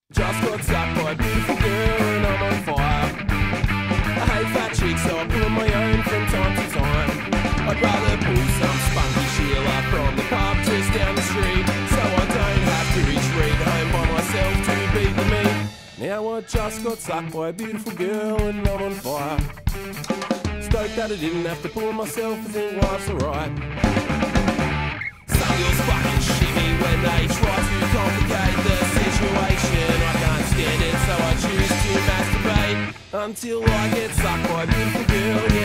Just got sucked by a beautiful girl and I'm on fire. I hate fat chicks, so I pull on my own from time to time. I'd rather pull some spunky Sheila from the pub just down the street, so I don't have to retreat home by myself to beat the meat. Now I just got sucked by a beautiful girl and I'm on fire. Stoked that I didn't have to pull on myself, I think life's alright. Some girls fucking shimmy when they try to complicate the situation. I can't stand it, so I choose to masturbate until I get sucked by a beautiful girl.